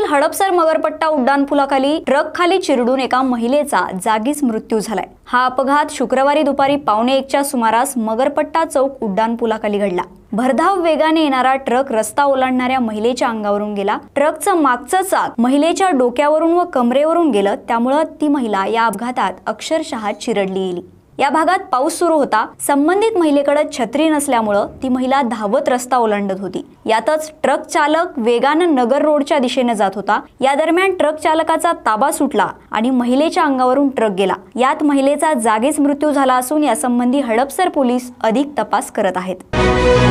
पुण्यातील हडपसर मगरपट्टा उड्डाणपुलाखाली ट्रक खाली चिरडून एका महिलेचा जागीच मृत्यू झालाय। हा अपघात शुक्रवारी दुपारी 1:15च्या सुमारास मगरपट्टा चौक उड्डाणपुलाखाली घडला। भरधाव वेगाने येणारा ट्रक रस्ता ओलांडणाऱ्या महिलेच्या अंगावरून गेला। ट्रकचं मागचं चाक महिलेच्या डोक्यावरून व कमरेवरून गेलं, त्यामुळे ती महिला या अपघातात अक्षरशः चिरडली गेली। या भागात पाऊस सुरू होता। संबंधित महिलेकडे छत्री नसल्यामुळे ती महिला धावत रस्ता ओलांडत होती। यातच ट्रक चालक वेगानं नगर रोडच्या दिशेने जात होता। या दरम्यान ट्रक चालकाचा ताबा सुटला आणि महिलेच्या अंगावरून ट्रक गेला। यात महिलेचा जागीच मृत्यू झाला असून यासंबंधी हडपसर पोलीस अधिक तपास करत आहेत।